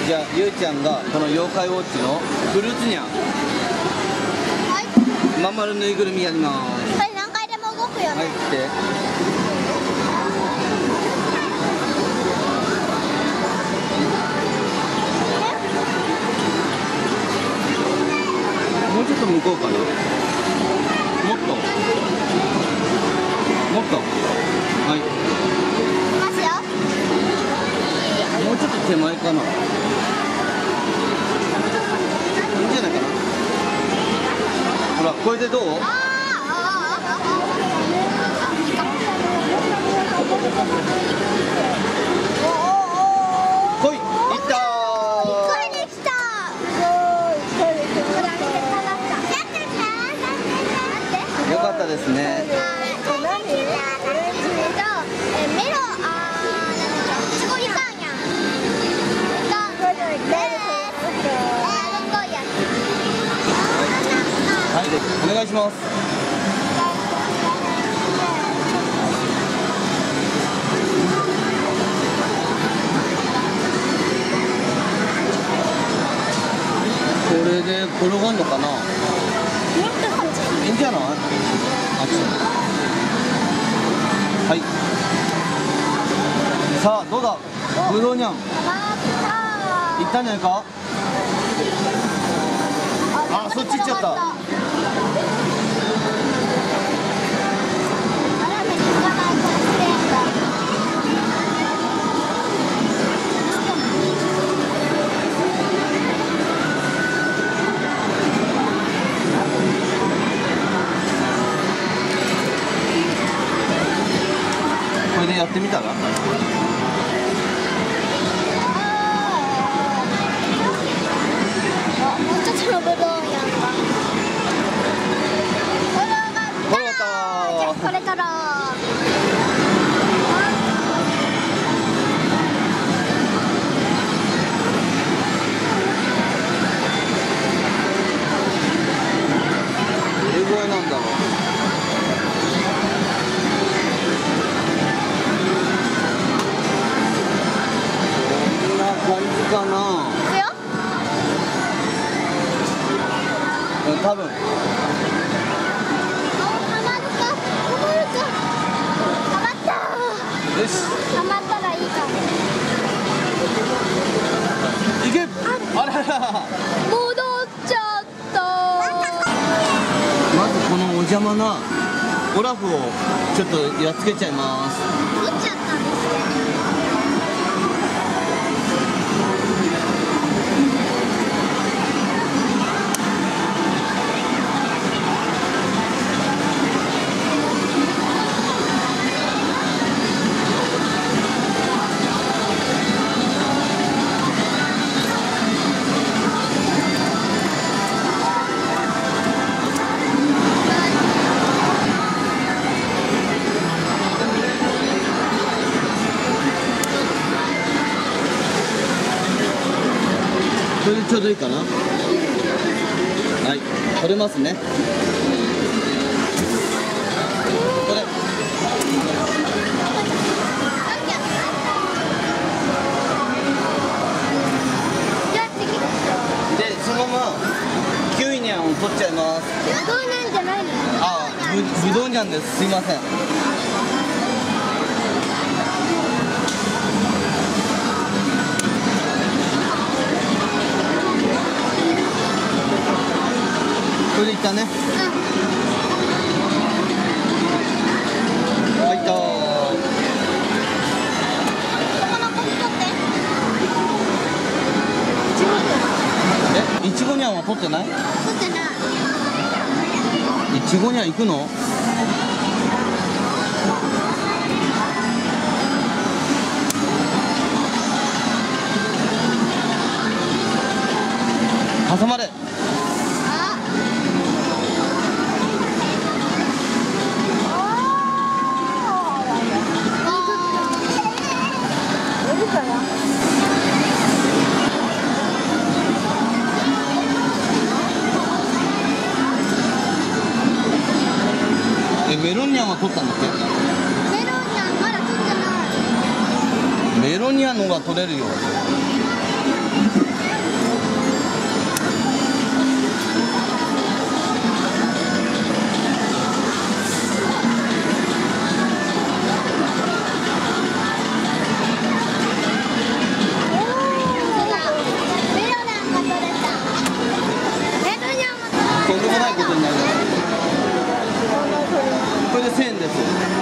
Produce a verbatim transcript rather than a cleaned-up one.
じゃあゆいちゃんがこの妖怪ウォッチのフルーツニャン、 はい、 まん丸ぬいぐるみやります。 これ何回でも動くよね。 はい、来て。もうちょっと向こうかな。もっともっと、はい、 いきますよ。 もうちょっと手前かな。いいんじゃないかな。ほら、これでどう？ あーあーあーあー。 来い、いったー。 一回できた。 よかったですね。はい、お願いします。これで転がんのかな。いいんじゃない？あっち。はい。さあ、どうだ。ブドウニャン。いったんじゃないか。あ、そっち行っちゃった。これでやってみたら。 これからどれぐらいなんだろう。こんな感じかな。 いくよ。 うん、多分。よし。 ハマったらいいかも。 いけ。あらら。 戻っちゃった。 まずこのお邪魔なオラフをちょっとやっつけちゃいます。 取っちゃったんですね。 これでちょうどいいかな。はい、取れますね。これ。で、そのままキウイニャンを取っちゃいます。 どうなんじゃないの？ あ、ぶ、ぶどうニャンです。すいません。これでいったね。はい、いったー。え、いちごニャンは取ってない？ 取ってない。 いちごニャン行くの？挟まれ。え、メロンニャンは取ったんだっけ？ メロンニャンまだ取ってない。 メロンニャンのが取れるよ。 とんでもないことになる。これでせんえんです。